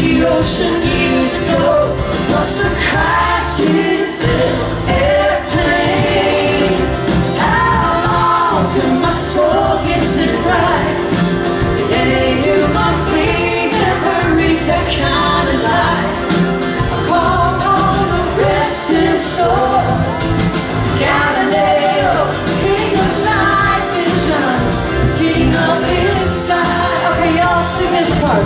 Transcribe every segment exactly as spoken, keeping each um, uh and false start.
the ocean years ago. What's the crisis, little airplane? How long till my soul gets it right? Yeah, you might be never reach that kind of life. I call on the resting soul, Galileo, king of night vision, king of inside. Okay, y'all sing this part.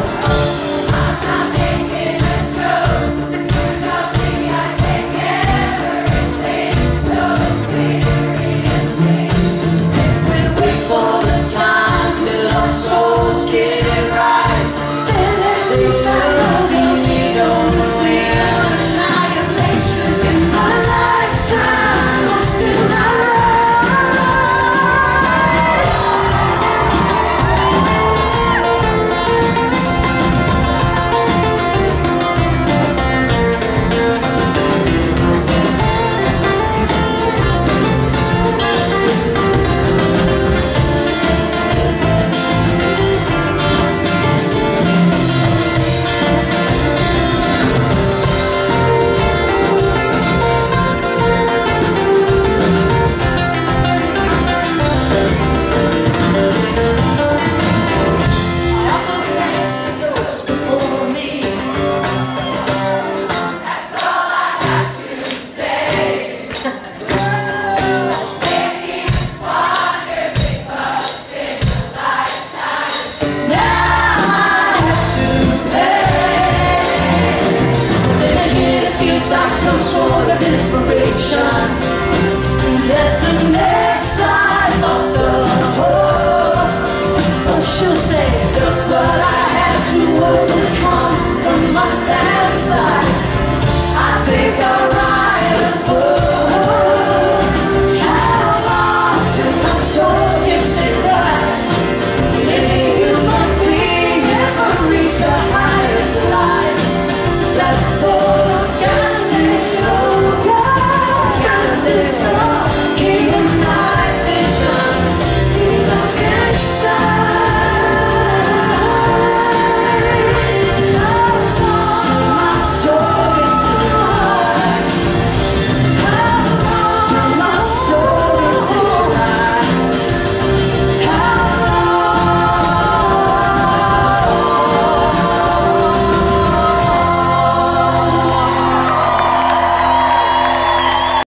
Like some sort of inspiration.